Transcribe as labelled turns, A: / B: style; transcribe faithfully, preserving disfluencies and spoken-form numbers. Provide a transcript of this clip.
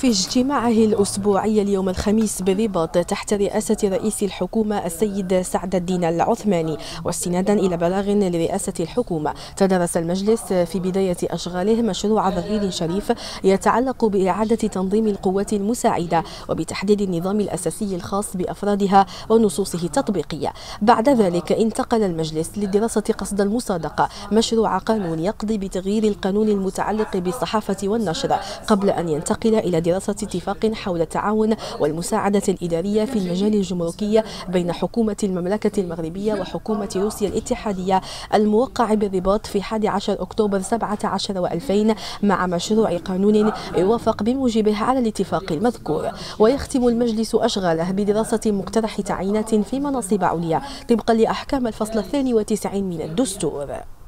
A: في اجتماعه الأسبوعي اليوم الخميس بالرباط تحت رئاسة رئيس الحكومة السيد سعد الدين العثماني واستنادا إلى بلاغ لرئاسة الحكومة، تدرس المجلس في بداية أشغاله مشروع ظهير شريف يتعلق بإعادة تنظيم القوات المساعدة وبتحديد النظام الأساسي الخاص بأفرادها ونصوصه التطبيقية. بعد ذلك انتقل المجلس لدراسة قصد المصادقة مشروع قانون يقضي بتغيير القانون المتعلق بالصحافة والنشر، قبل أن ينتقل إلى دراسة اتفاق حول التعاون والمساعدة الإدارية في المجال الجمركي بين حكومة المملكة المغربية وحكومة روسيا الاتحادية الموقع بالرباط في أحد عشر أكتوبر سبعة عشر وألفين، مع مشروع قانون يوافق بموجبه على الاتفاق المذكور. ويختم المجلس أشغاله بدراسة مقترح تعيينات في مناصب عليا طبقا لأحكام الفصل الثاني والتسعين من الدستور.